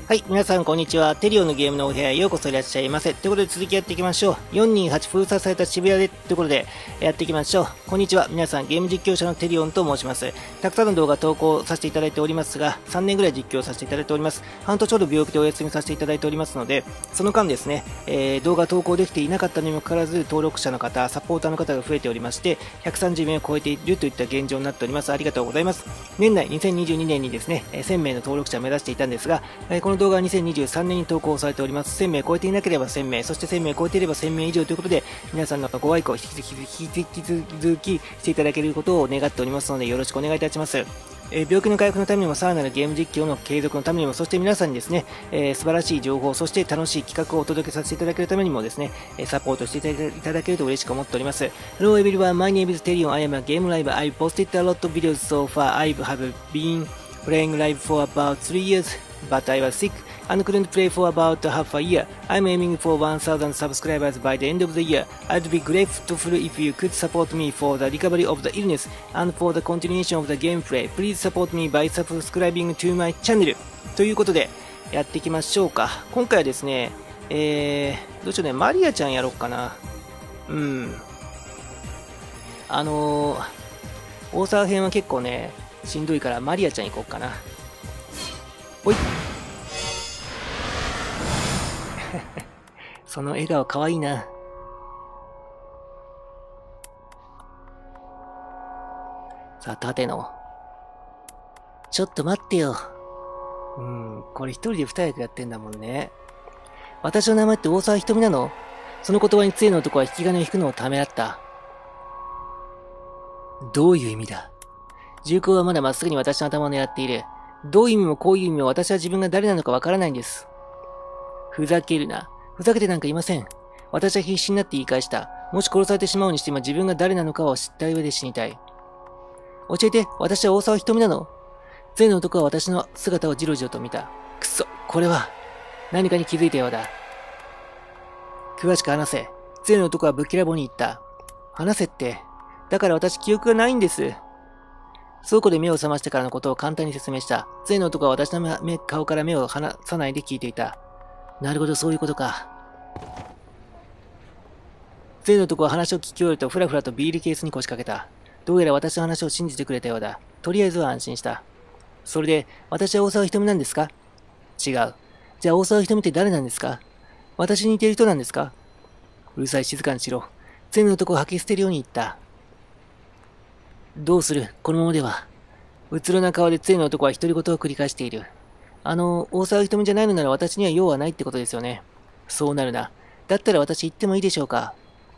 はい、皆さんこんにちは。テリオのゲームのお部屋へようこそいらっしゃいませ。ということで続きやっていきましょう。428封鎖された渋谷でということでやっていきましょう。こんにちは。皆さんゲーム実況者のテリオンと申します。たくさんの動画投稿させていただいておりますが、3年ぐらい実況させていただいております。半年ほど病気でお休みさせていただいておりますので、その間ですね、動画投稿できていなかったにもかかわらず登録者の方、サポーターの方が増えておりまして、130名を超えているといった現状になっております。ありがとうございます。年内2022年にですね、1000名の登録者を目指していたんですが、この動画は2023年に投稿されております。1000名超えていなければ1000名、そして1000名超えていれば1000名以上ということで、皆さんのご愛顧を引き続きしていただけることを願っておりますので、よろしくお願いいたします。病気の回復のためにも、さらなるゲーム実況の継続のためにも、そして皆さんにですね、素晴らしい情報、そして楽しい企画をお届けさせていただけるためにもですね、サポートしていただけると嬉しく思っております。Hello everyone, my name is Terion. I am a game live. I've posted a lot of videos so far. I have been playing live for about 3 years, but I was sick and couldn't play for about half a year. I'm aiming for 1,000 subscribers by the end of the year. I'd be grateful if you could support me for the recovery of the illness and for the continuation of the gameplay. Please support me by subscribing to my channel. ということで、やっていきましょうか。今回はですね、どうしようね、マリアちゃんやろうかな。大沢編は結構ね、しんどいからマリアちゃん行こうかな。おいその笑顔かわいいな。さあ、縦の。ちょっと待ってよ。これ一人で二役やってんだもんね。私の名前って大沢ひとみなの？その言葉に杖の男は引き金を引くのをためらった。どういう意味だ？銃口はまだまっすぐに私の頭を狙っている。どういう意味もこういう意味も私は自分が誰なのかわからないんです。ふざけるな。ふざけてなんかいません。私は必死になって言い返した。もし殺されてしまうにしても自分が誰なのかを知った上で死にたい。教えて、私は大沢ひとみなの？杖の男は私の姿をじろじろと見た。くそ、これは。何かに気づいたようだ。詳しく話せ。杖の男はぶっきらぼうに言った。話せって。だから私記憶がないんです。倉庫で目を覚ましてからのことを簡単に説明した。杖の男は私の顔から目を離さないで聞いていた。なるほど、そういうことか。杖の男は話を聞き終えるとふらふらとビールケースに腰掛けた。どうやら私の話を信じてくれたようだ。とりあえずは安心した。それで、私は大沢ひとみなんですか？違う。じゃあ大沢ひとみって誰なんですか？私に似てる人なんですか？うるさい、静かにしろ。杖の男を吐き捨てるように言った。どうする？このままでは。うつろな顔で杖の男は独り言を繰り返している。大沢ひとみじゃないのなら私には用はないってことですよね。そうなるな。だったら私言ってもいいでしょうか。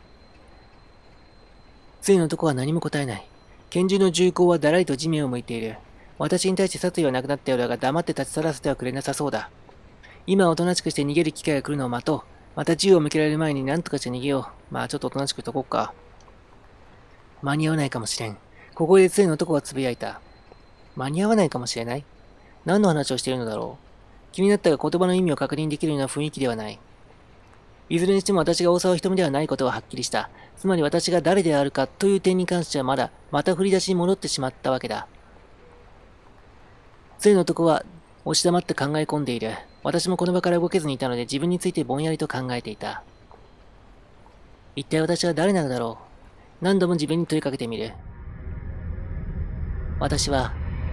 杖の男は何も答えない。拳銃の銃口はだらりと地面を向いている。私に対して殺意はなくなったようだが黙って立ち去らせてはくれなさそうだ。今はおとなしくして逃げる機会が来るのを待とう。また銃を向けられる前に何とかして逃げよう。まあちょっとおとなしくしとこうか。間に合わないかもしれん。ここで杖の男がつぶやいた。間に合わないかもしれない？何の話をしているのだろう。気になったが言葉の意味を確認できるような雰囲気ではない。いずれにしても私が大沢ひとみではないことははっきりした。つまり私が誰であるかという点に関してはまた振り出しに戻ってしまったわけだ。杖の男は押し黙って考え込んでいる。私もこの場から動けずにいたので自分についてぼんやりと考えていた。一体私は誰なのだろう。何度も自分に問いかけてみる。私は。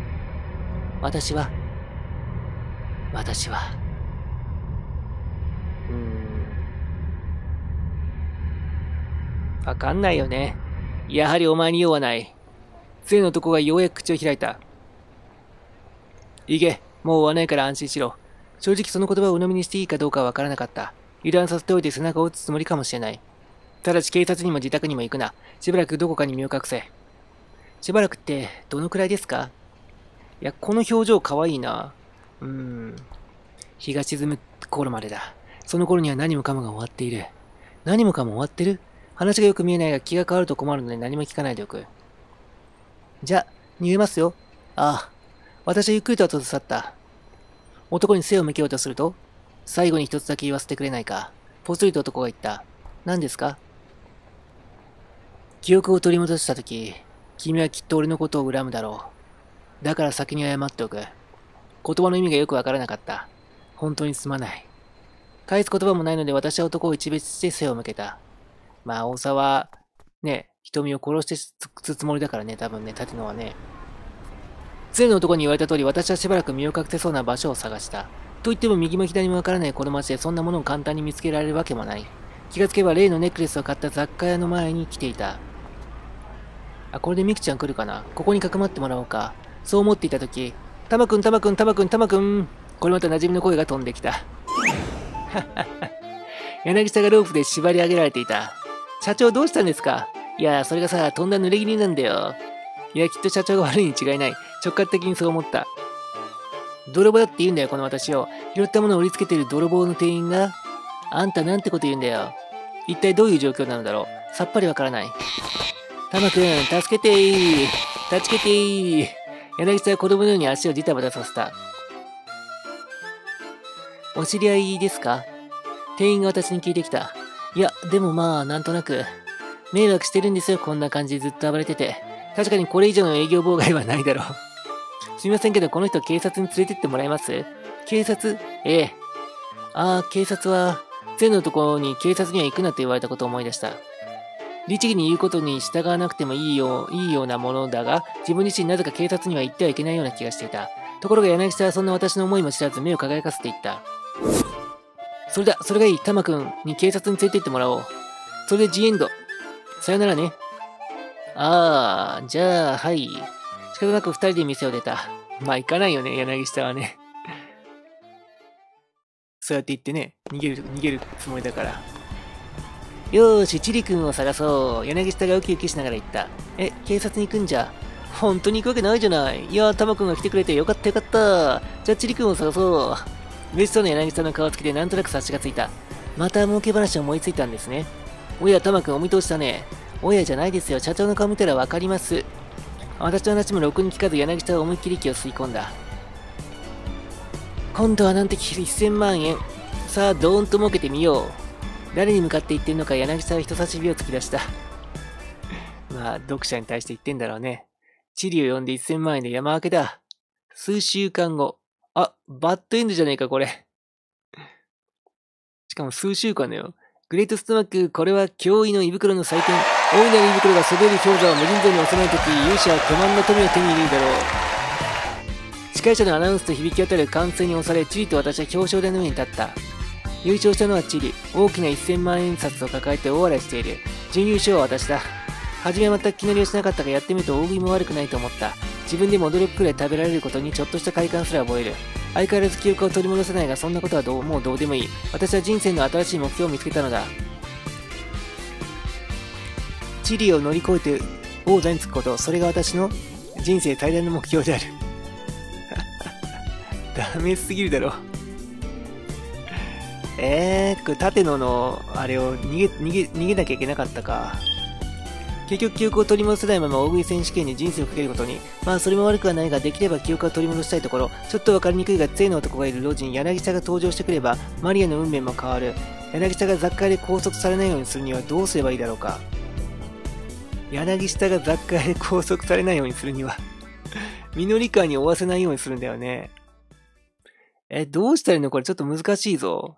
わかんないよね。やはりお前に用はない。杖の男がようやく口を開いた。いけ、もう追わないから安心しろ。正直その言葉を鵜呑みにしていいかどうかはわからなかった。油断させておいて背中を打つつもりかもしれない。ただし警察にも自宅にも行くな。しばらくどこかに身を隠せ。しばらくってどのくらいですか？いや、この表情かわいいな。日が沈む頃までだ。その頃には何もかもが終わっている。何もかも終わってる？話がよく見えないが気が変わると困るので何も聞かないでおく。じゃ、逃げますよ。ああ。私はゆっくりと後ず去った。男に背を向けようとすると、最後に一つだけ言わせてくれないか。ぽつりと男が言った。何ですか？記憶を取り戻したとき、君はきっと俺のことを恨むだろう。だから先に謝っておく。言葉の意味がよくわからなかった。 本当にすまない。返す言葉もないので私は男を一別して背を向けた。まあ、大沢、ね、瞳を殺してつつもりだからね、多分ね、立野はね。ゼロの男に言われた通り、私はしばらく身を隠せそうな場所を探した。と言っても右も左もわからないこの街でそんなものを簡単に見つけられるわけもない。気がつけば例のネックレスを買った雑貨屋の前に来ていた。あ、これでミクちゃん来るかな。ここにかくまってもらおうか。そう思っていたとき、タマくん、タマくん、タマくん、タマくん。これまた馴染みの声が飛んできた。柳下がロープで縛り上げられていた。社長どうしたんですか？いや、それがさ、とんだ濡れ衣なんだよ。いや、きっと社長が悪いに違いない。直感的にそう思った。泥棒だって言うんだよ、この私を。拾ったものを売りつけている泥棒の店員が。あんたなんてこと言うんだよ。一体どういう状況なのだろう。さっぱりわからない。タマくん、助けてー。助けてー。柳下は子供のように足をジタバタさせた。お知り合いですか？店員が私に聞いてきた。いや、でもまあ、なんとなく。迷惑してるんですよ、こんな感じでずっと暴れてて。確かにこれ以上の営業妨害はないだろう。すみませんけど、この人警察に連れてってもらえます？警察？ええ。ああ、警察は、前のところに警察には行くなと言われたことを思い出した。律儀に言うことに従わなくてもいいようなものだが、自分自身なぜか警察には行ってはいけないような気がしていた。ところが柳下はそんな私の思いも知らず目を輝かせていった。それだ、それがいい、タマくんに警察に連れて行ってもらおう。それでジエンド。さよならね。ああ、じゃあ、はい。仕方なく二人で店を出た。まあ行かないよね、柳下はね。そうやって言ってね、逃げるつもりだから。よーし、チリ君を探そう。柳下がウキウキしながら言った。え、警察に行くんじゃ。本当に行くわけないじゃない。いやー、タマ君が来てくれてよかったよかった。じゃあチリ君を探そう。嬉しそうな柳下の顔つきでなんとなく察しがついた。また儲け話を思いついたんですね。おや、タマ君お見通しだね。おやじゃないですよ。社長の顔見たらわかります。私の話もろくに聞かず柳下は思いっきり息を吸い込んだ。今度はなんて1000万円。さあ、ドーンと儲けてみよう。誰に向かって言ってんのか柳下は人差し指を突き出した。まあ、読者に対して言ってんだろうね。チリを呼んで1000万円で山分けだ。数週間後。あ、バッドエンドじゃねえか、これ。しかも数週間だよ。グレートストマック、これは驚異の胃袋の祭典。大いなる胃袋がそびえる氷河を無尽蔵に収めるとき、勇者は巨万の富を手に入れるだろう。司会者のアナウンスと響き渡る歓声に押され、チリと私は表彰台の上に立った。優勝したのはチリ。大きな1000万円札を抱えて大笑いしている。準優勝は私だ。初めは全く気乗りをしなかったが、やってみると大食いも悪くないと思った。自分でも驚くくらい食べられることにちょっとした快感すら覚える。相変わらず記憶を取り戻せないが、そんなことはもうどうでもいい。私は人生の新しい目標を見つけたのだ。チリを乗り越えて王座につくこと、それが私の人生最大の目標である。ダメすぎるだろ。これ縦のあれを逃げなきゃいけなかったか。結局記憶を取り戻せないまま大食い選手権に人生をかけることに。まあそれも悪くはないが、できれば記憶を取り戻したいところ。ちょっとわかりにくいが、杖の男がいる路地に柳下が登場してくれば、マリアの運命も変わる。柳下が雑貨屋で拘束されないようにするにはどうすればいいだろうか。柳下が雑貨屋で拘束されないようにするにはみのりかに追わせないようにするんだよね。どうしたらいいのこれちょっと難しいぞ。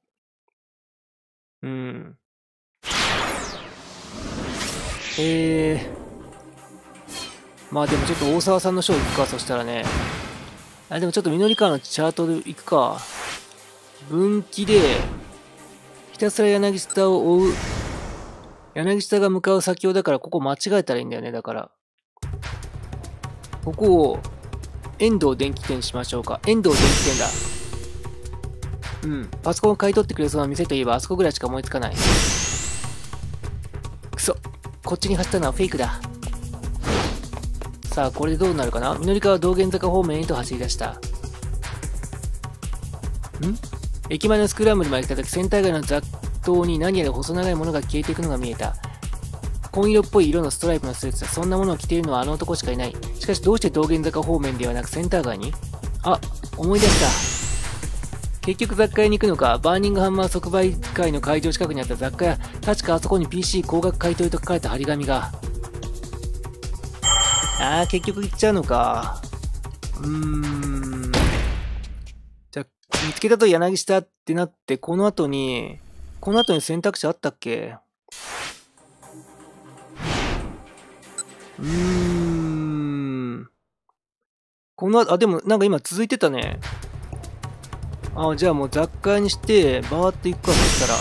まあでもちょっと大沢さんのショー行くか、そしたらね。でもちょっとみのりかのチャートで行くか。分岐で、ひたすら柳下を追う。柳下が向かう先をだからここ間違えたらいいんだよね、だから。ここを、遠藤電気店にしましょうか。遠藤電気店だ。パソコンを買い取ってくれそうな店といえばあそこぐらいしか思いつかない。くそ。こっちに走ったのはフェイクだ。さあ、これでどうなるかな。みのりかは道玄坂方面へと走り出した。駅前のスクランブルまで来た時、センター街の雑踏に何やら細長いものが消えていくのが見えた。紺色っぽい色のストライプのスーツ。そんなものを着ているのはあの男しかいない。しかしどうして道玄坂方面ではなくセンター街に？あ、思い出した。結局雑貨屋に行くのか。バーニングハンマー即売会の会場近くにあった雑貨屋。確かあそこに PC 高額買い取りと書かれた張り紙が。結局行っちゃうのか。 じゃあ、見つけたと柳下ってなって、この後に選択肢あったっけ？この後、でもなんか今続いてたね。じゃあもう雑貨屋にして、バーって行くか、そ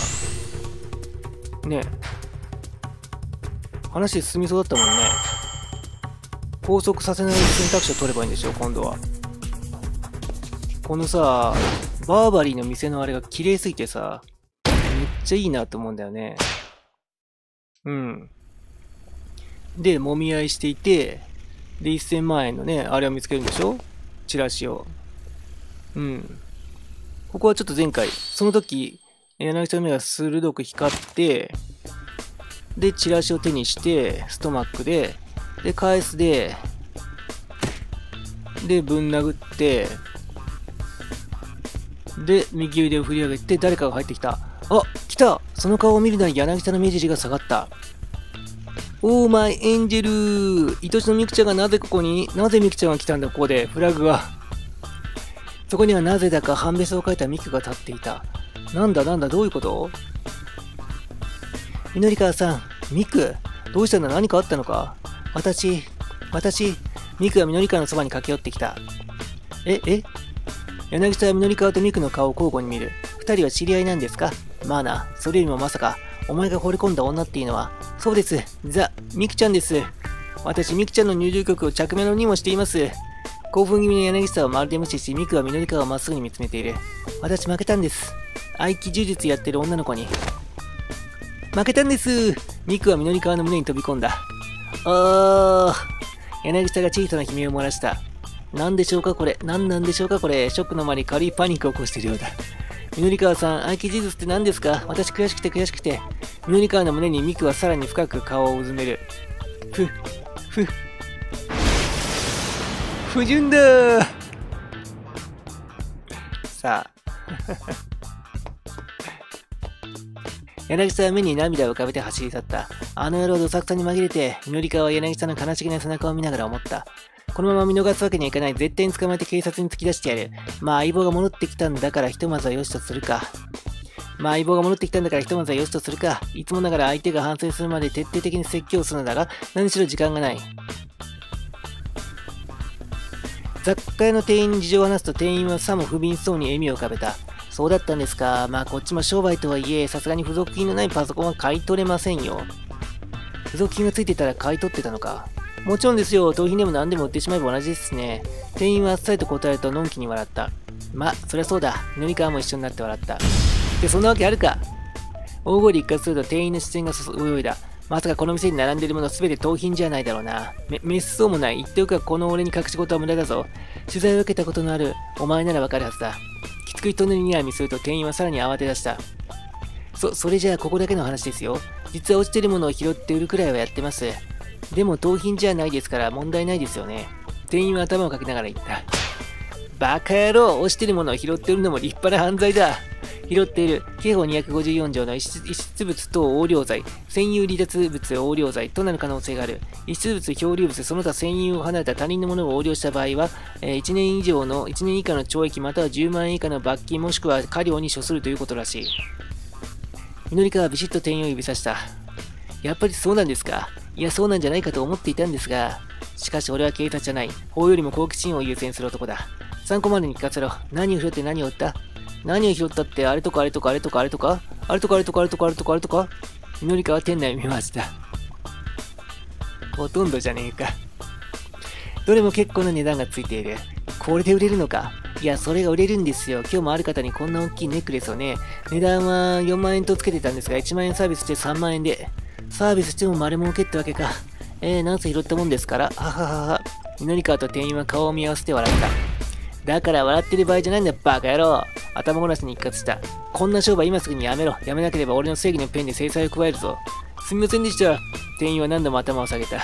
したら。ね話進みそうだったもんね。拘束させない選択肢を取ればいいんでしょ、今度は。このさ、バーバリーの店のあれが綺麗すぎてさ、めっちゃいいなと思うんだよね。うん。で、揉み合いしていて、で、1000万円のね、あれを見つけるんでしょ？チラシを。うん。ここはちょっと前回、その時、柳下の目が鋭く光って、で、チラシを手にして、ストマックで、で、返すで、で、ぶん殴って、で、右腕を振り上げて、誰かが入ってきた。あ、来た！その顔を見るなり柳下の目尻が下がった。オーマイエンジェル！愛しのミクちゃんがなぜここに？なぜミクちゃんが来たんだ、ここで。フラグが。そこにはなぜだか判別を書いたミクが立っていた。なんだ、どういうこと？みのりかわさん、ミク、どうしたんだ？何かあったのか？私、ミクがみのりかわのそばに駆け寄ってきた。柳下はみのりかわとミクの顔を交互に見る。二人は知り合いなんですか？まあな、それよりもまさか、お前が惚れ込んだ女っていうのは、そうです、ミクちゃんです。私、ミクちゃんの入場曲を着メロにもしています。興奮気味の柳下をまるで無視し、ミクはみのりかわをまっすぐに見つめている。私負けたんです。合気呪術やってる女の子に。負けたんです。ミクはみのりかわの胸に飛び込んだ。柳下が小さな悲鳴を漏らした。何でしょうかこれ。何なんでしょうかこれ。ショックの間に軽いパニックを起こしているようだ。みのりかわさん、合気呪術って何ですか？私悔しくて。みのりかわの胸にミクはさらに深く顔をうずめる。不純だーさあ。柳下は目に涙を浮かべて走り去った。あの野郎どさくさに紛れて、みのりかわは柳下の悲しげな背中を見ながら思った。このまま見逃すわけにはいかない。絶対に捕まえて警察に突き出してやる。まあ相棒が戻ってきたんだからひとまずはよしとするか。いつもながら相手が反省するまで徹底的に説教するのだが、何しろ時間がない。雑貨屋の店員に事情を話すと店員はさも不憫そうに笑みを浮かべた。そうだったんですか。まあこっちも商売とはいえ、さすがに付属品のないパソコンは買い取れませんよ。付属品がついてたら買い取ってたのか。もちろんですよ。盗品でも何でも売ってしまえば同じですね。店員はあっさりと答えるとのんきに笑った。ま、そりゃそうだ。みのりかわも一緒になって笑った。で、そんなわけあるか。大声で一括すると店員の視線が泳いだ。まさかこの店に並んでいるものすべて盗品じゃないだろうな。めっそうもない。言っておくがこの俺に隠し事は無駄だぞ。取材を受けたことのあるお前ならわかるはずだ。きつく人のにらみすると店員はさらに慌て出した。それじゃあここだけの話ですよ。実は落ちてるものを拾って売るくらいはやってます。でも盗品じゃないですから問題ないですよね。店員は頭をかけながら言った。バカ野郎、落ちてるものを拾って売るのも立派な犯罪だ。拾っている刑法254条の遺失物等横領罪、占有離脱物横領罪となる可能性がある。遺失物、漂流物、その他占有を離れた他人のものを横領した場合は、1年以下の懲役または10万円以下の罰金もしくは科料に処するということらしい。みのりかはビシッと店員を指さした。やっぱりそうなんですか。いや、そうなんじゃないかと思っていたんですが、しかし俺は警察じゃない。法よりも好奇心を優先する男だ。参考までに聞かせろ。何を拾って何を売った？何を拾ったって、あれとか。みのりかは店内を見ました。ほとんどじゃねえか。どれも結構な値段がついている。これで売れるのか？いや、それが売れるんですよ。今日もある方にこんな大きいネックレスをね、値段は4万円とつけてたんですが、1万円サービスして3万円で。サービスしても丸儲けってわけか。なんせ拾ったもんですから。はははは。みのりかわと店員は顔を見合わせて笑った。だから笑ってる場合じゃないんだよ、バカ野郎。頭ごなしに一括した。こんな商売今すぐにやめろ。やめなければ俺の正義のペンで制裁を加えるぞ。すみませんでした。店員は何度も頭を下げた。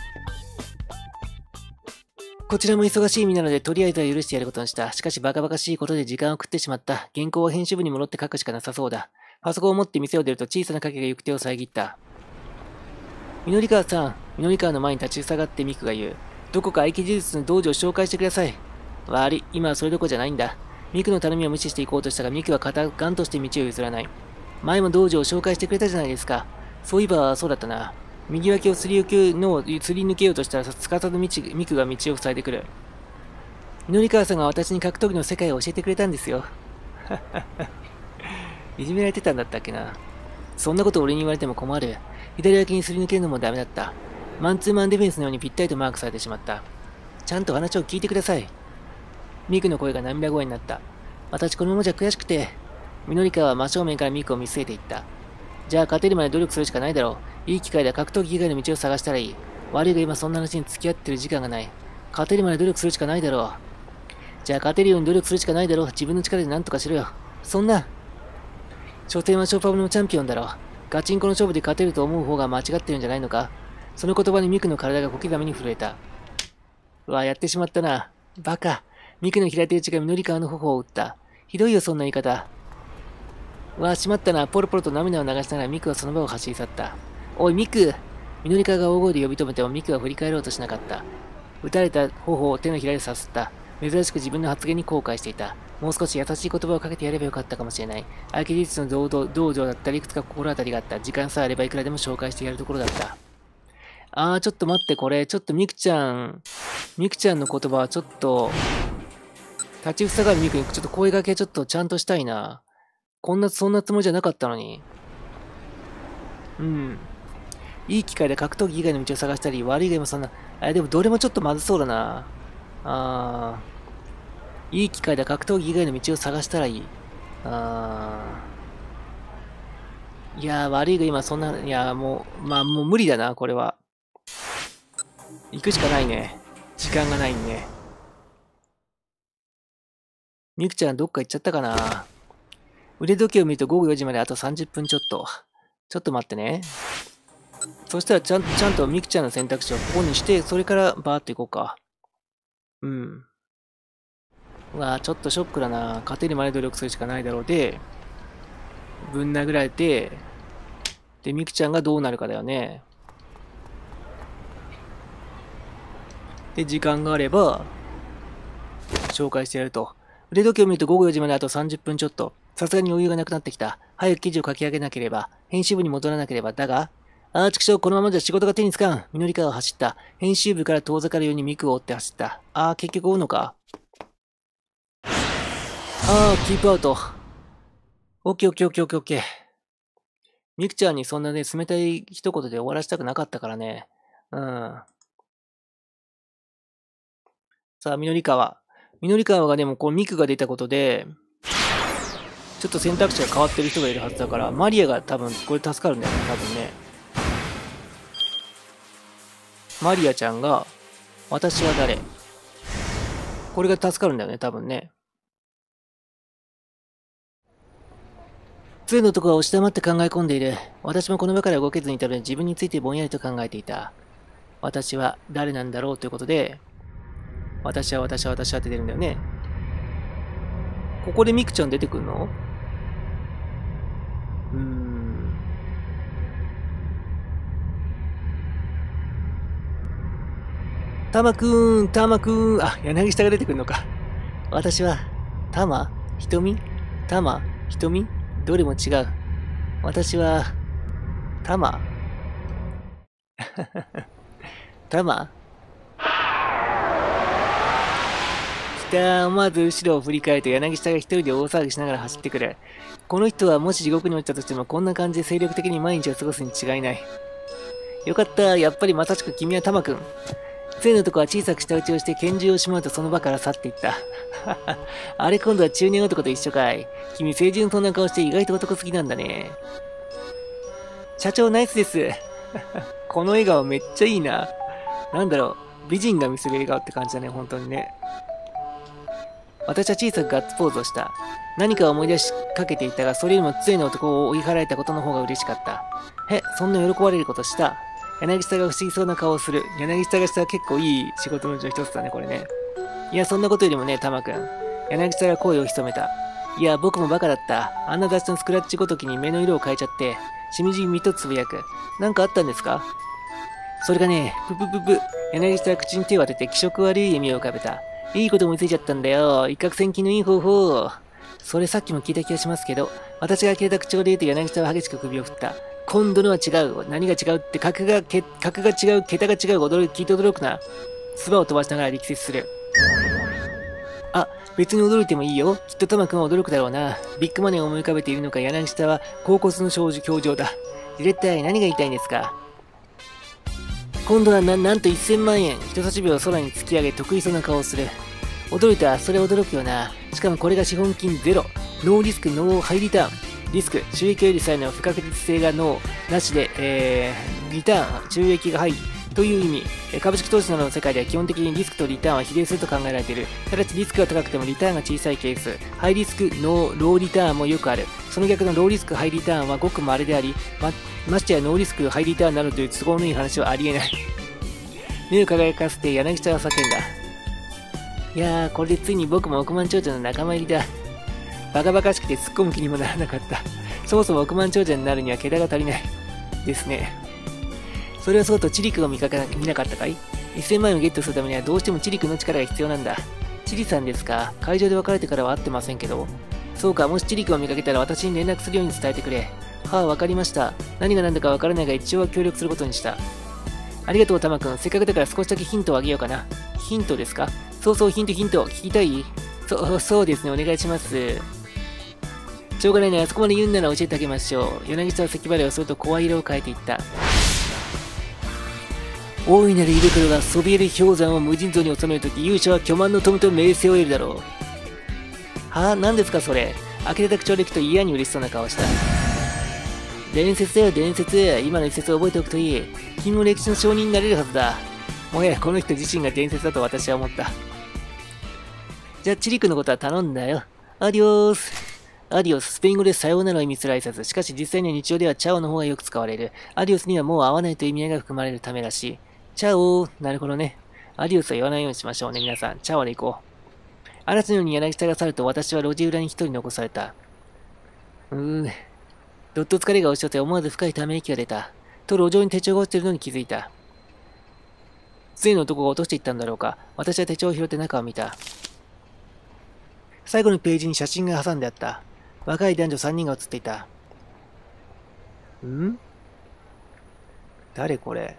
こちらも忙しい身なので、とりあえずは許してやることにした。しかしバカバカしいことで時間を食ってしまった。原稿は編集部に戻って書くしかなさそうだ。パソコンを持って店を出ると小さな影が行く手を遮った。みのりかわさん。みのりかわの前に立ちふさがってミクが言う。どこか合気呪術の道場を紹介してください。悪い、今はそれどころじゃないんだ。 ミクの頼みを無視していこうとしたが、ミクはガンとして道を譲らない。前も道場を紹介してくれたじゃないですか。そういえば、そうだったな。右脇をすり抜けようとしたら、すかさずミクが道を塞いでくる。緑川さんが私に格闘技の世界を教えてくれたんですよ。いじめられてたんだったっけな。そんなこと俺に言われても困る。左脇にすり抜けるのもダメだった。マンツーマンディフェンスのようにぴったりとマークされてしまった。ちゃんと話を聞いてください。ミクの声が涙声になった。私このままじゃ悔しくて。緑川は真正面からミクを見据えていった。じゃあ勝てるまで努力するしかないだろう。いい機会で格闘技以外の道を探したらいい。悪いが今そんな話に付き合ってる時間がない。勝てるまで努力するしかないだろう。じゃあ勝てるように努力するしかないだろう。自分の力で何とかしろよ。そんな。初戦はショーパブのチャンピオンだろう。ガチンコの勝負で勝てると思う方が間違ってるんじゃないのか。その言葉にミクの体が小刻みに震えた。うわ、やってしまったな。バカ。ミクの左手打ちが緑川の頬を打った。ひどいよ、そんな言い方。うわ、しまったな。ポロポロと涙を流しながらミクはその場を走り去った。おい、ミク。緑川が大声で呼び止めてもミクは振り返ろうとしなかった。撃たれた頬を手のひらでさすった。珍しく自分の発言に後悔していた。もう少し優しい言葉をかけてやればよかったかもしれない。相手術の道場だったりいくつか心当たりがあった。時間さえあればいくらでも紹介してやるところだった。ちょっと待って、これ、ちょっとミクちゃんの言葉はちょっと、立ちふさがるミクにちょっと声掛けちょっとちゃんとしたいな。そんなつもりじゃなかったのに。いい機会で格闘技以外の道を探したり、悪いが今そんな、でもどれもちょっとまずそうだな。いい機会で格闘技以外の道を探したらいい。いやー、悪いが今そんな、いやーもう無理だな、これは。行くしかないね。時間がないね。ミクちゃんどっか行っちゃったかな。腕時計を見ると午後4時まであと30分ちょっと。ちょっと待ってね。そしたらちゃんとミクちゃんの選択肢をここにして、それからバーっと行こうか。うわぁ、ちょっとショックだな。勝てるまで努力するしかないだろうで、ぶん殴られて、で、ミクちゃんがどうなるかだよね。で、時間があれば、紹介してやると。腕時計を見ると午後4時まであと30分ちょっと。さすがに余裕がなくなってきた。早く記事を書き上げなければ。編集部に戻らなければ。だが、畜生、このままじゃ仕事が手につかん。緑川を走った。編集部から遠ざかるようにミクを追って走った。結局追うのか。キープアウト。オッケー。ミクちゃんにそんなね、冷たい一言で終わらせたくなかったからね。さあ、緑川がでも、ミクが出たことで、ちょっと選択肢が変わってる人がいるはずだから、マリアが多分、これ助かるんだよね、多分ね。マリアちゃんが、私は誰？これが助かるんだよね、多分ね。杖の男は押し黙って考え込んでいる。私もこの場から動けずにいたので自分についてぼんやりと考えていた。私は誰なんだろうということで、私はって出るんだよね。ここでミクちゃん出てくるの？たまくん。柳下が出てくるのか。私は、たま？ひとみ？たま？ひとみ？どれも違う。私は、たま？たま？来た。思わず後ろを振り返ると柳下が一人で大騒ぎしながら走ってくる。この人はもし地獄に落ちたとしてもこんな感じで精力的に毎日を過ごすに違いない。よかった。やっぱりまさしく君はたまくん。杖の男は小さく舌打ちをして拳銃をしまうとその場から去っていった。あれ今度は中年男と一緒かい。君清純そうな顔して意外と男好きなんだね。社長ナイスです。この笑顔めっちゃいいな。なんだろう、美人が見せる笑顔って感じだね、本当にね。私は小さくガッツポーズをした。何かを思い出しかけていたが、それよりも杖の男を追い払えたことの方が嬉しかった。そんな喜ばれることした。柳下が不思議そうな顔をする。柳下がしたら結構いい仕事のうちの一つだね、これね。いや、そんなことよりもね、たまくん。柳下が声を潜めた。いや、僕もバカだった。あんな雑誌のスクラッチごときに目の色を変えちゃって、しみじみとつぶやく。なんかあったんですか？それがね、柳下が口に手を当てて気色悪い笑みを浮かべた。 いいこと思いついちゃったんだよ。一攫千金のいい方法。それさっきも聞いた気がしますけど、私が呆れた口調で言うと柳下は激しく首を振った。今度のは違う。何が違うって格が違う、桁が違う、聞いて驚くな。唾を飛ばしながら力説する。あ、別に驚いてもいいよ。きっとタマ君は驚くだろうな。ビッグマネーを思い浮かべているのか、柳下は高骨の表情だ。絶対何が言いたいんですか？今度はなんと1000万円。人差し指を空に突き上げ得意そうな顔をする。驚いた。それ驚くよな。しかもこれが資本金ゼロ。ノーリスク、ノーハイリターン。リスク、収益よりさえの不確実性がノー、なしで、リターン、収益がハイ。という意味、株式投資などの世界では基本的にリスクとリターンは比例すると考えられている。ただしリスクが高くてもリターンが小さいケース、ハイリスク、ノー、ローリターンもよくある。その逆のローリスク、ハイリターンはごく稀であり、ましてやノーリスク、ハイリターンなどという都合のいい話はありえない。目を輝かせて柳下は叫んだ。いやー、これでついに僕も億万長者の仲間入りだ。バカバカしくて突っ込む気にもならなかった。そもそも億万長者になるには桁が足りない。ですね。それはそうとチリクを見なかったかい？ 1000 万円をゲットするためにはどうしてもチリクの力が必要なんだ。チリさんですか？会場で別れてからは会ってませんけど。そうか、もしチリクを見かけたら私に連絡するように伝えてくれ。はあ、わかりました。何が何だかわからないが一応は協力することにした。ありがとう、タマ君。せっかくだから少しだけヒントをあげようかな。ヒントですか？そうそう、ヒント。聞きたい？そうですね、お願いします。しょうがないね、あそこまで言うんなら教えてあげましょう。柳下は咳払いをすると声色を変えていった。大いなる胃袋がそびえる氷山を無尽蔵に収めるとき、勇者は巨万の富と名声を得るだろう。はあ、何ですかそれ。呆れた口調でくと嫌に嬉しそうな顔をした。伝説だよ、伝説。今の一節を覚えておくといい。君も歴史の証人になれるはずだ。もはやこの人自身が伝説だと私は思った。じゃあ、チリクのことは頼んだよ。アディオース。アディオス、スペイン語でさようならを意味する挨拶。しかし実際には日常ではチャオの方がよく使われる。アディオスにはもう会わないという意味合いが含まれるためらしい。チャオー。なるほどね。アディオスは言わないようにしましょうね、皆さん。チャオで行こう。嵐のように柳下が去ると私は路地裏に一人残された。どっと疲れが押し寄せ思わず深いため息が出た。と路上に手帳が落ちているのに気づいた。杖の男が落としていったんだろうか。私は手帳を拾って中を見た。最後のページに写真が挟んであった。若い男女3人が写っていた。誰これ？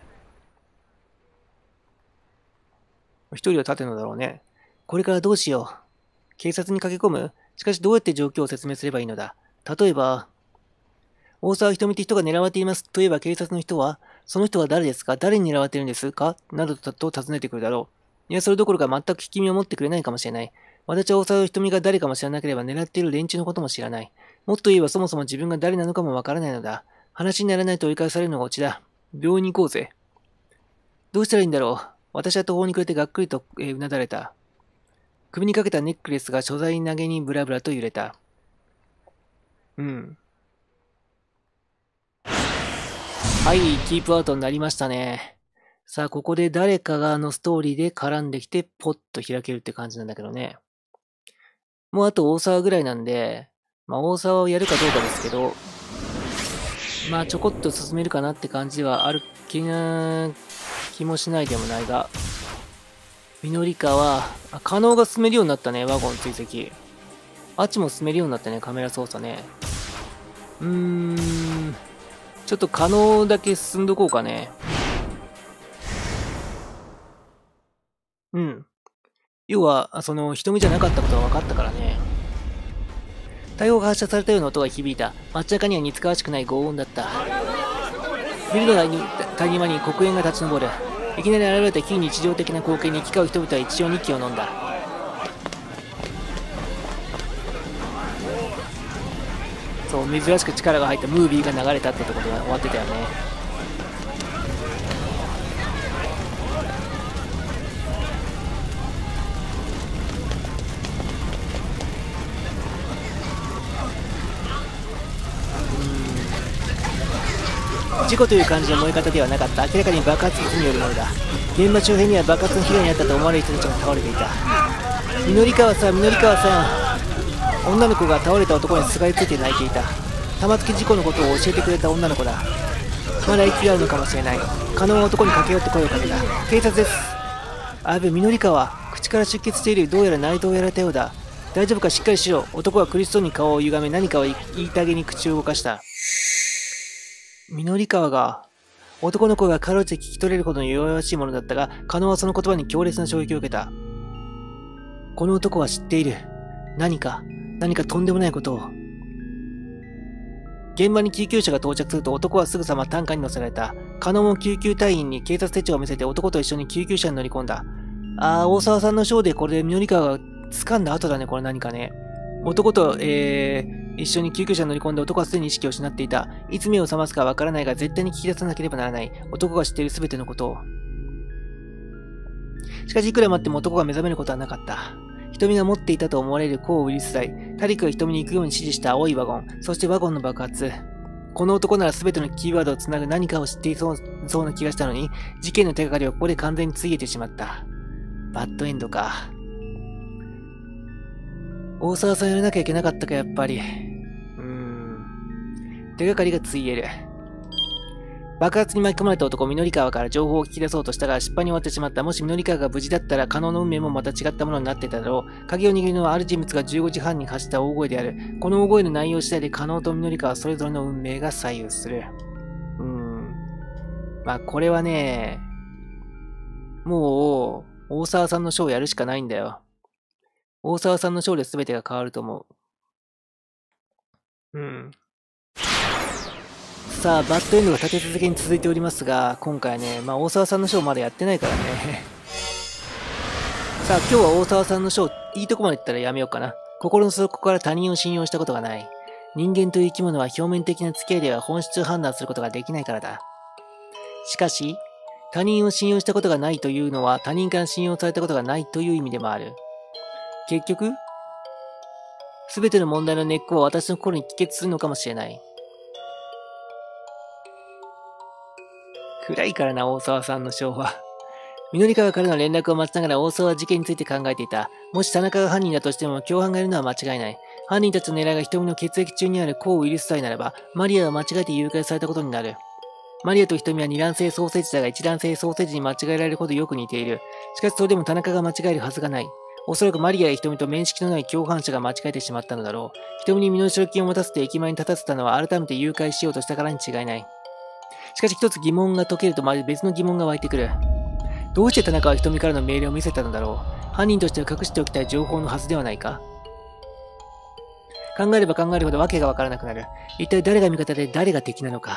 一人は縦のだろうね。これからどうしよう。警察に駆け込む？しかしどうやって状況を説明すればいいのだ。例えば、大沢瞳って人が狙われていますといえば警察の人は、その人は誰ですか？誰に狙われているんですか？などと尋ねてくるだろう。いや、それどころか全く聞き身を持ってくれないかもしれない。私は大沢瞳が誰かも知らなければ狙っている連中のことも知らない。もっと言えばそもそも自分が誰なのかもわからないのだ。話にならないと追い返されるのがオチだ。病院に行こうぜ。どうしたらいいんだろう。私は途方に暮れてがっくりとうなだれた。首にかけたネックレスが所在投げにブラブラと揺れた。はい、キープアウトになりましたね。さあ、ここで誰かがストーリーで絡んできて、ポッと開けるって感じなんだけどね。もうあと大沢ぐらいなんで、大沢をやるかどうかですけど、ちょこっと進めるかなって感じではある気もしないでもないが、みのりかは、可能が進めるようになったね、ワゴン追跡。あっちも進めるようになったね、カメラ操作ね。ちょっと可能だけ進んどこうかね。要は、瞳じゃなかったことが分かったからね。大砲が発射されたような音が響いた。街中には似つかわしくない轟音だった。ビルの谷間に黒煙が立ち上る。いきなり現れた非日常的な光景に行き交う人々は一応日記を飲んだ。そう、珍しく力が入ったムービーが流れたってところで終わってたよね。事故という感じの燃え方ではなかった。明らかに爆発物によるものだ。現場周辺には爆発の被害に遭ったと思われる人たちが倒れていた。みのりかわさん、女の子が倒れた男にすがりついて泣いていた。玉突き事故のことを教えてくれた女の子だ。まだ息があるのかもしれない。加納は男に駆け寄って声をかけた。警察です。あべ、みのりかわ。口から出血している。どうやら内臓をやられたようだ。大丈夫か、しっかりしろ。男は苦しそうに顔を歪め、何かを言いたげに口を動かした。緑川が、男の声がかろうじて聞き取れるほどの弱々しいものだったが、加納はその言葉に強烈な衝撃を受けた。この男は知っている。何かとんでもないことを。現場に救急車が到着すると男はすぐさま担架に乗せられた。加納も救急隊員に警察手帳を見せて男と一緒に救急車に乗り込んだ。大沢さんのショーでこれで緑川が掴んだ後だね、これ何かね。男と、一緒に救急車に乗り込んで男はすでに意識を失っていた。いつ目を覚ますかわからないが絶対に聞き出さなければならない。男が知っているすべてのことを。しかしいくら待っても男が目覚めることはなかった。瞳が持っていたと思われる抗ウイルス剤。タリクが瞳に行くように指示した青いワゴン。そしてワゴンの爆発。この男なら全てのキーワードをつなぐ何かを知っていそうな気がしたのに、事件の手がかりはここで完全についえてしまった。バッドエンドか。大沢さんやらなきゃいけなかったか、やっぱり。手がかりがついえる。爆発に巻き込まれた男、緑川から情報を聞き出そうとしたが失敗に終わってしまった。もし緑川が無事だったら、加納の運命もまた違ったものになっていただろう。鍵を握るのはある人物が15時半に発した大声である。この大声の内容次第で加納と緑川それぞれの運命が左右する。まあ、これはね、もう、大沢さんのショーをやるしかないんだよ。大沢さんのショーで全てが変わると思う。さあ、バッドエンドが立て続けに続いておりますが、今回ね、大沢さんのショーまだやってないからね。さあ、今日は大沢さんのショー、いいとこまで行ったらやめようかな。心の底から他人を信用したことがない。人間という生き物は表面的な付き合いでは本質を判断することができないからだ。しかし、他人を信用したことがないというのは他人から信用されたことがないという意味でもある。結局、すべての問題の根っこは私の心に帰結するのかもしれない。暗いからな、大沢さんのショーは。緑川からの連絡を待ちながら大沢は事件について考えていた。もし田中が犯人だとしても共犯がいるのは間違いない。犯人たちの狙いが瞳の血液中にある抗ウイルス剤ならば、マリアは間違えて誘拐されたことになる。マリアと瞳は二卵性ソーセージだが一卵性ソーセージに間違えられるほどよく似ている。しかしそれでも田中が間違えるはずがない。おそらくマリアや瞳と面識のない共犯者が間違えてしまったのだろう。瞳に身代金を持たせて駅前に立たせたのは改めて誘拐しようとしたからに違いない。しかし一つ疑問が解けるとまるで別の疑問が湧いてくる。どうして田中は瞳からの命令を見せたのだろう。犯人としては隠しておきたい情報のはずではないか。考えれば考えるほど訳がわからなくなる。一体誰が味方で誰が敵なのか。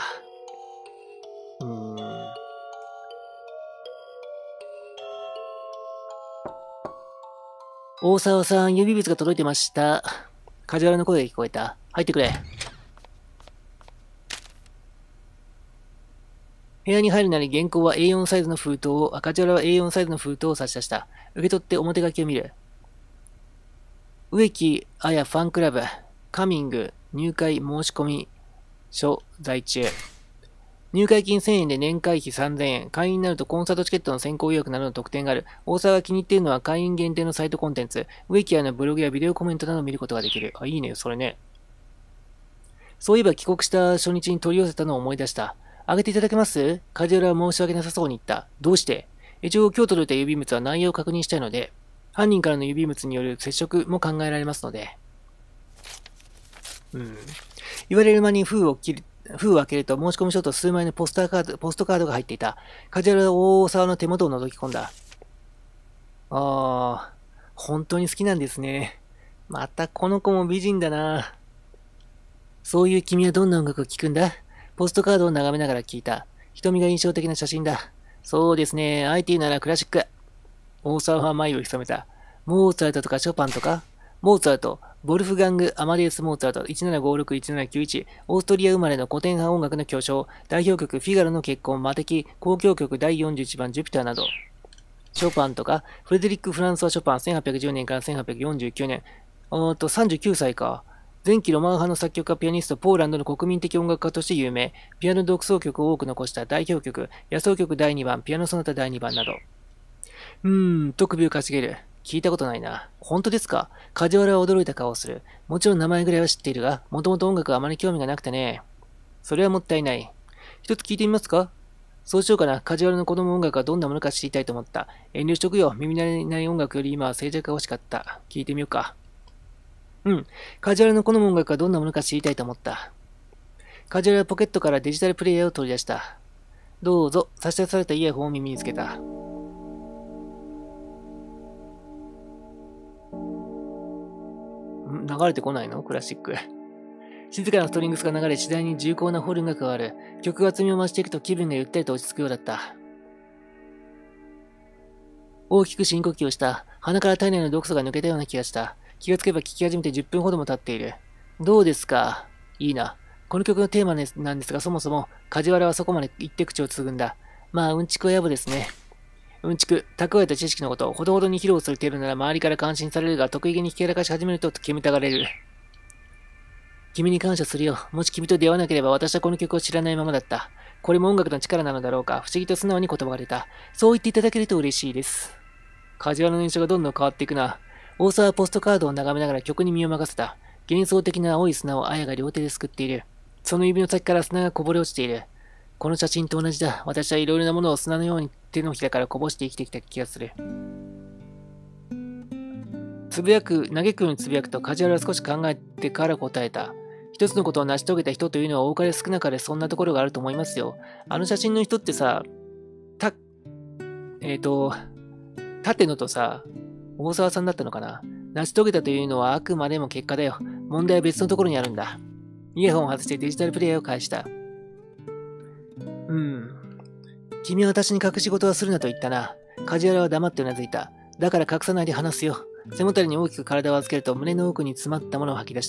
大沢さん、郵便物が届いてました。梶原の声が聞こえた。入ってくれ。部屋に入るなり原稿は A4 サイズの封筒を、梶原は A4 サイズの封筒を差し出した。受け取って表書きを見る。植木綾ファンクラブ、カミング、入会申し込み書在中。入会金1000円で年会費3000円。会員になるとコンサートチケットの先行予約などの特典がある。大沢が気に入っているのは会員限定のサイトコンテンツ。植木屋のブログやビデオコメントなどを見ることができる。いいね、それね。そういえば帰国した初日に取り寄せたのを思い出した。あげていただけます？梶原は申し訳なさそうに言った。どうして？一応今日届いた郵便物は内容を確認したいので、犯人からの郵便物による接触も考えられますので。言われる間に封を開けると申し込み書と数枚のポストカードが入っていた。梶原は大沢の手元を覗き込んだ。本当に好きなんですね。またこの子も美人だな。そういう君はどんな音楽を聴くんだ？ポストカードを眺めながら聞いた。瞳が印象的な写真だ。そうですね。あえて言うならクラシック。大沢は眉を潜めた。モーツァルトとかショパンとか？モーツァルト、ボルフガング・アマデウス・モーツァルト、1756-1791、オーストリア生まれの古典派音楽の巨匠、代表曲フィガロの結婚、魔的、交響曲第41番ジュピターなど。ショパンとか、フレデリック・フランソワ・ショパン、1810年から1849年。39歳か。前期ロマン派の作曲家、ピアニスト、ポーランドの国民的音楽家として有名。ピアノ独奏曲を多く残した代表曲、野奏曲第2番、ピアノソナタ第2番など。と首をかしげる。聞いたことないな。本当ですか？梶原は驚いた顔をする。もちろん名前ぐらいは知っているが、もともと音楽はあまり興味がなくてね。それはもったいない。一つ聞いてみますか？ そうしようかな。カジュアルの子供音楽はどんなものか知りたいと思った。遠慮しとくよ。耳慣れない音楽より今は静寂が欲しかった。聞いてみようか。うん。カジュアルの子供音楽はどんなものか知りたいと思った。カジュアルはポケットからデジタルプレイヤーを取り出した。どうぞ。差し出されたイヤホンを耳につけた。流れてこないのクラシック。静かなストリングスが流れ、次第に重厚なホルンが変わる。曲が厚みを増していくと気分がゆったりと落ち着くようだった。大きく深呼吸をした。鼻から体内の毒素が抜けたような気がした。気がつけば聴き始めて10分ほども経っている。どうですか？いいな。この曲のテーマなんですが、そもそも、梶原はそこまで言って口をつぐんだ。まあ、うんちくは野暮ですね。うんちく、蓄えた知識のこと、ほどほどに披露する程度なら周りから感心されるが、得意げにひけらかし始めると煙たがれる。君に感謝するよ。もし君と出会わなければ私はこの曲を知らないままだった。これも音楽の力なのだろうか。不思議と素直に言葉が出た。そう言っていただけると嬉しいです。梶原の印象がどんどん変わっていくな。大沢はポストカードを眺めながら曲に身を任せた。幻想的な青い砂を綾が両手ですくっている。その指の先から砂がこぼれ落ちている。この写真と同じだ。私はいろいろなものを砂のように手のひらからこぼして生きてきた気がする。嘆くようにつぶやくと梶原は少し考えてから答えた。一つのことを成し遂げた人というのは多かれ少なかれそんなところがあると思いますよ。あの写真の人ってさ、立野とさ、大沢さんだったのかな。成し遂げたというのはあくまでも結果だよ。問題は別のところにあるんだ。イヤホンを外してデジタルプレイヤーを返した。君は私に隠し事はするなと言ったな。梶原は黙ってうなずいた。だから隠さないで話すよ。背もたれに大きく体を預けると胸の奥に詰まったものを吐き出した。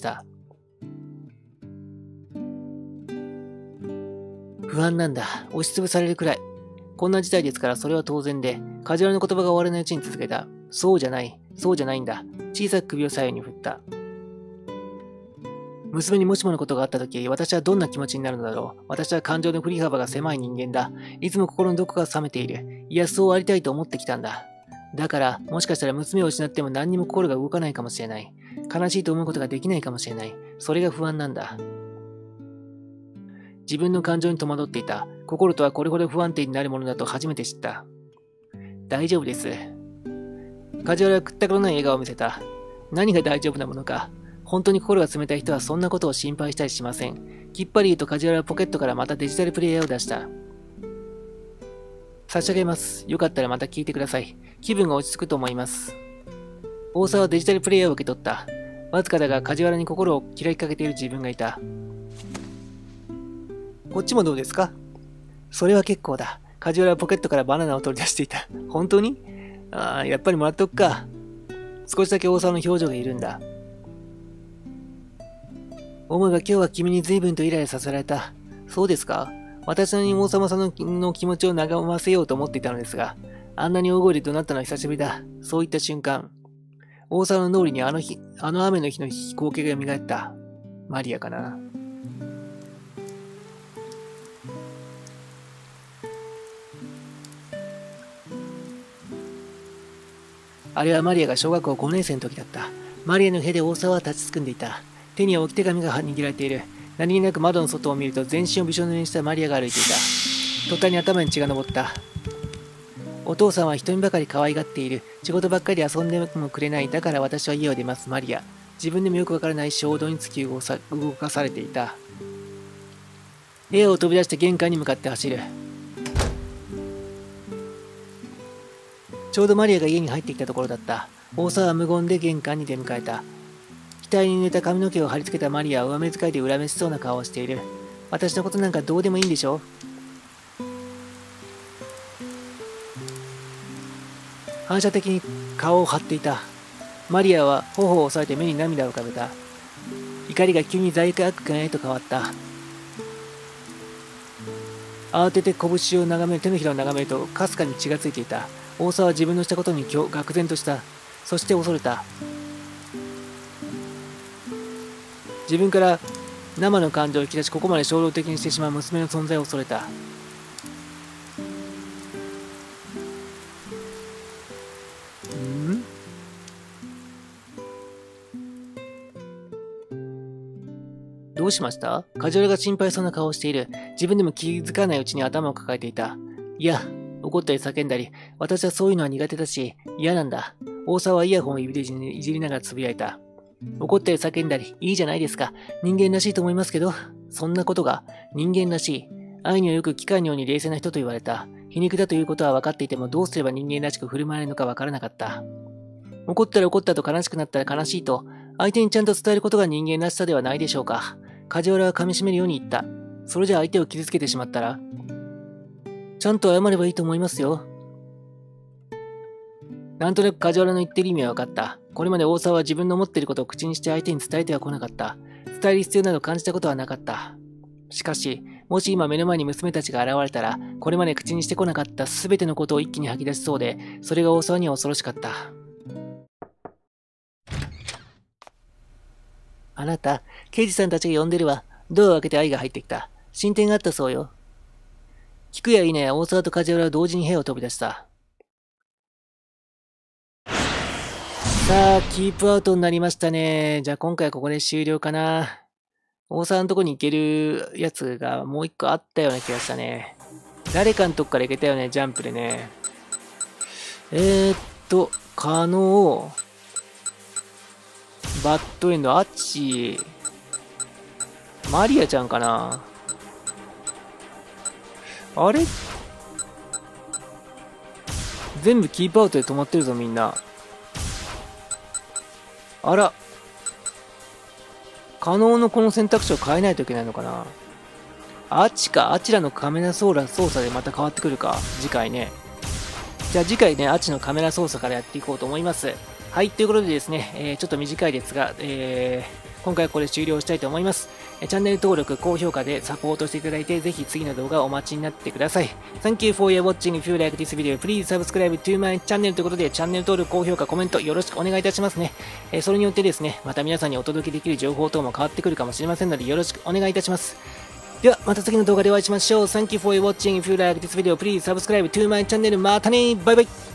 不安なんだ。押しつぶされるくらい。こんな事態ですからそれは当然で、梶原の言葉が終わらないうちに続けた。そうじゃない。そうじゃないんだ。小さく首を左右に振った。娘にもしものことがあったとき、私はどんな気持ちになるのだろう。私は感情の振り幅が狭い人間だ。いつも心のどこかが冷めている。いや、そうありたいと思ってきたんだ。だから、もしかしたら娘を失っても何にも心が動かないかもしれない。悲しいと思うことができないかもしれない。それが不安なんだ。自分の感情に戸惑っていた。心とはこれほど不安定になるものだと初めて知った。大丈夫です。梶原は屈託のない笑顔を見せた。何が大丈夫なものか。本当に心が冷たい人はそんなことを心配したりしません。きっぱり言うと梶原はポケットからまたデジタルプレイヤーを出した。差し上げます。よかったらまた聞いてください。気分が落ち着くと思います。大沢はデジタルプレイヤーを受け取った。わずかだが梶原に心を開きかけている自分がいた。こっちもどうですか？それは結構だ。梶原はポケットからバナナを取り出していた。本当に？やっぱりもらっておくか。少しだけ大沢の表情が緩んだ。思えば今日は君に随分とイライラさせられた。そうですか？私に王様さんの気持ちを和ませようと思っていたのですが、あんなに大声で怒鳴ったのは久しぶりだ。そういった瞬間、大沢の脳裏にあの雨の日の光景が蘇った。マリアかな。あれはマリアが小学校5年生の時だった。マリアの部屋で大沢は立ちすくんでいた。手には置き手紙が握られている。何気なく窓の外を見ると全身をびしょ濡れにしたマリアが歩いていた。途端に頭に血が上った。お父さんは人にばかり可愛がっている。仕事ばっかり遊んでもくれない。だから私は家を出ます。マリア。自分でもよくわからない衝動に突き動かされていた。部屋を飛び出して玄関に向かって走る。ちょうどマリアが家に入ってきたところだった。大沢は無言で玄関に出迎えた。額に濡れた髪の毛を貼り付けたマリアは上目遣いで恨めしそうな顔をしている。私のことなんかどうでもいいんでしょ？反射的に顔を張っていた。マリアは頬を押さえて目に涙を浮かべた。怒りが急に罪悪感へと変わった。慌てて拳を眺める、手のひらを眺めるとかすかに血がついていた。大沢は自分のしたことに愕然とした。そして恐れた。自分から生の感情を引き出し、ここまで衝動的にしてしまう娘の存在を恐れた。どうしました？梶原が心配そうな顔をしている。自分でも気づかないうちに頭を抱えていた。 いや、怒ったり叫んだり、私はそういうのは苦手だし、嫌なんだ。大沢はイヤホンを指でいじりながらつぶやいた。怒ったり叫んだり、いいじゃないですか。人間らしいと思いますけど、そんなことが人間らしい。愛にはよく機械のように冷静な人と言われた。皮肉だということは分かっていてもどうすれば人間らしく振る舞えるのか分からなかった。怒ったら怒ったと悲しくなったら悲しいと、相手にちゃんと伝えることが人間らしさではないでしょうか。梶原は噛み締めるように言った。それじゃ相手を傷つけてしまったら、ちゃんと謝ればいいと思いますよ。なんとなく梶原の言ってる意味は分かった。これまで大沢は自分の思っていることを口にして相手に伝えてはこなかった。伝える必要など感じたことはなかった。しかし、もし今目の前に娘たちが現れたら、これまで口にしてこなかったすべてのことを一気に吐き出しそうで、それが大沢には恐ろしかった。あなた、刑事さんたちが呼んでるわ。ドアを開けて愛が入ってきた。進展があったそうよ。聞くやいなや大沢と梶原は同時に部屋を飛び出した。さあ、キープアウトになりましたね。じゃあ今回はここで終了かな。大沢のとこに行けるやつがもう一個あったような気がしたね。誰かのとこから行けたよね、ジャンプでね。カノー、バッドエンド、アッチ、マリアちゃんかな。あれ全部キープアウトで止まってるぞ、みんな。あら。可能のこの選択肢を変えないといけないのかな。あっちか、あちらのカメラ操作でまた変わってくるか。次回ね。じゃあ次回ね、あっちのカメラ操作からやっていこうと思います。はい、ということでですね、ちょっと短いですが、今回はこれで終了したいと思います。チャンネル登録、高評価でサポートしていただいて、ぜひ次の動画をお待ちになってください。Thank you for your watching. If you like this video, please subscribe to my channel ということで、チャンネル登録、高評価、コメントよろしくお願いいたしますね。それによってですね、また皆さんにお届けできる情報等も変わってくるかもしれませんので、よろしくお願いいたします。では、また次の動画でお会いしましょう。Thank you for your watching. If you like this video, please subscribe to my channel. またねバイバイ